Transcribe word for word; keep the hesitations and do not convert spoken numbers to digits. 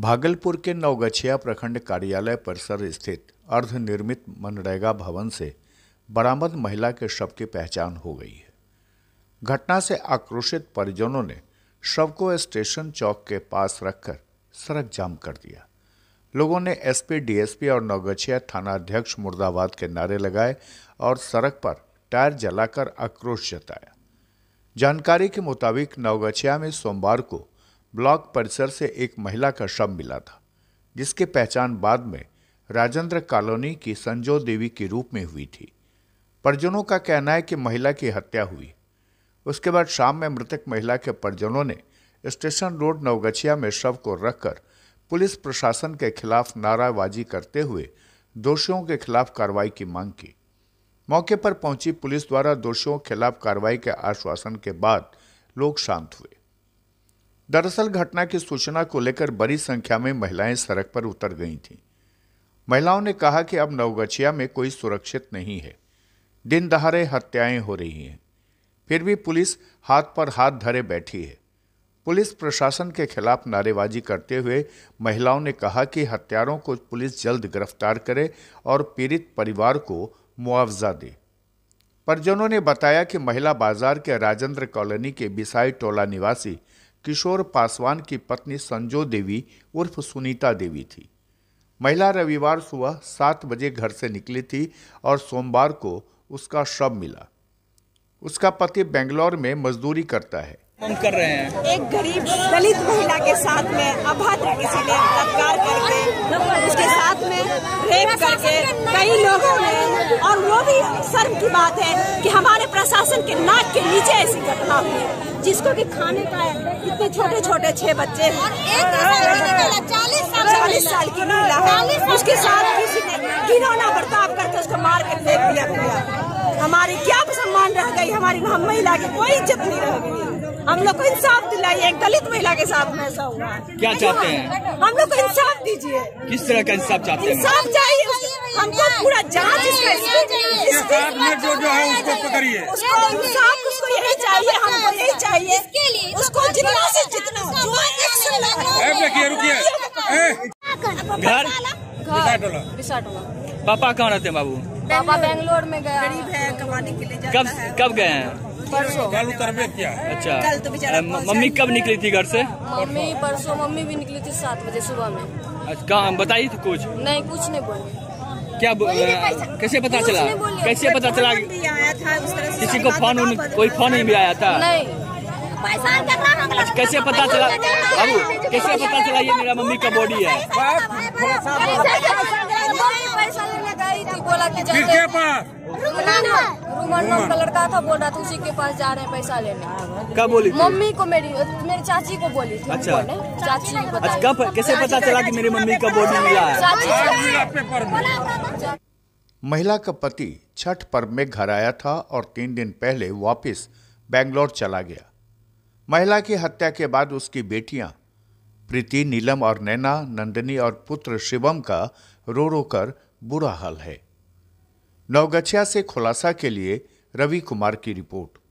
भागलपुर के नवगछिया प्रखंड कार्यालय परिसर स्थित अर्धनिर्मित मनरेगा भवन से बरामद महिला के शव की पहचान हो गई है। घटना से आक्रोशित परिजनों ने शव को स्टेशन चौक के पास रखकर सड़क जाम कर दिया। लोगों ने एसपी, डीएसपी और नवगछिया थानाध्यक्ष मुर्दाबाद के नारे लगाए और सड़क पर टायर जलाकर आक्रोश जताया। जानकारी के मुताबिक नवगछिया में सोमवार को ब्लॉक परिसर से एक महिला का शव मिला था, जिसकी पहचान बाद में राजेंद्र कॉलोनी की संजो देवी के रूप में हुई थी। परिजनों का कहना है कि महिला की हत्या हुई। उसके बाद शाम में मृतक महिला के परिजनों ने स्टेशन रोड नवगछिया में शव को रखकर पुलिस प्रशासन के खिलाफ नाराबाजी करते हुए दोषियों के खिलाफ कार्रवाई की मांग की। मौके पर पहुंची पुलिस द्वारा दोषियों के खिलाफ कार्रवाई के आश्वासन के बाद लोग शांत हुए। दरअसल घटना की सूचना को लेकर बड़ी संख्या में महिलाएं सड़क पर उतर गई थीं। महिलाओं ने कहा कि अब नवगछिया में कोई सुरक्षित नहीं है, दिन दहाड़े हत्याएं हो रही हैं, फिर भी पुलिस हाथ पर हाथ धरे बैठी है। पुलिस प्रशासन के खिलाफ नारेबाजी करते हुए महिलाओं ने कहा कि हत्यारों को पुलिस जल्द गिरफ्तार करे और पीड़ित परिवार को मुआवजा दे। परिजनों ने बताया कि महिला बाजार के राजेंद्र कॉलोनी के बिसाई टोला निवासी किशोर पासवान की पत्नी संजो देवी उर्फ सुनीता देवी थी। महिला रविवार सुबह सात बजे घर से निकली थी और सोमवार को उसका शव मिला। उसका पति बेंगलोर में मजदूरी करता है। हम कर रहे हैं एक गरीब दलित महिला के साथ में अभद्र किसी ने बलात्कार करके उसके साथ में रेप करके कई लोगों ने, और वो भी शर्म की बात है कि हमारे प्रशासन के नाक के नीचे ऐसी घटना हुई, जिसको कि खाने का इतने छोटे छोटे छह बच्चे चालीस साल की महिला है, उसके साथ किसी ने घिनौना बर्ताव करके उसको मार के फेंक दिया गया। हमारी क्या सम्मान रह गई, हमारी हम महिला की कोई इज्जत नहीं रह गई। हम लोग को इंसाफ दिलाइए। एक दलित महिला के साथ में ऐसा हुआ। क्या चाहते हैं? हम लोग को इंसाफ दीजिए। किस तरह का इंसाफ चाहते हैं? इंसाफ चाहिए हमको, पूरा जांच इसका जो जो है उसको पकड़िए। उसको इंसाफ, उसको यही चाहिए, हमको यही चाहिए। उसको जितना से जितना रुकिए रुकिए घर बिसाटोला। पापा कहाँ रहते हैं बाबू? पापा बेंगलोर में गया। गरीब है, कमाने के लिए जाता कब है। कब गए हैं? परसों। क्या? अच्छा, कल तो बेचारा मम्मी कब निकली थी घर से? मम्मी परसों मम्मी भी निकली थी सात बजे सुबह में। अच्छा, कहाँ बताइए तो कुछ? नहीं, कुछ नहीं बोले। क्या कैसे पता चला? कैसे पता चला? किसी को फोन, कोई फोन नहीं भी आया था? नहीं। अच्छा, कैसे पता चला बाबू? कैसे पता चला ये मेरा मम्मी का बॉडी है? पैसा लेने गई थी, बोला कि रूमन नाम का लड़का था, बोल रहा था उसी के पास जा रहे हैं पैसा लेने। कब बोली थी? मम्मी को, मेरी मेरी चाची को बोली थी। अच्छा, चाची को अच्छा, कब कैसे पता चला कि मेरी मम्मी का बॉडी मिला है? महिला का पति छठ पर्व में घर आया था और तीन दिन पहले वापस बेंगलोर चला गया। महिला की हत्या के बाद उसकी बेटियां प्रीति, नीलम और नैना, नंदिनी और पुत्र शिवम का रो रो कर बुरा हाल है। नवगछिया से खुलासा के लिए रवि कुमार की रिपोर्ट।